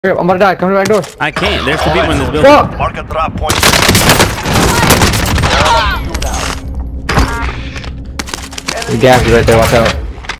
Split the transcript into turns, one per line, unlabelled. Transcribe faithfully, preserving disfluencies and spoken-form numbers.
I'm about to die. Come to the back door.
I can't. There's two people in this building.
Fuck!
Mark a drop point.
The gas is right there. Watch out.